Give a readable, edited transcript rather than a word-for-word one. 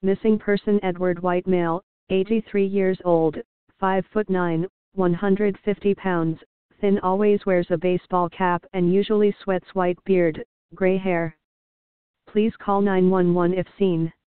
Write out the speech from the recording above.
Missing person Edward White male, 83 years old, 5'9", 150 pounds, thin, always wears a baseball cap and usually sweats, white beard, gray hair. Please call 911 if seen.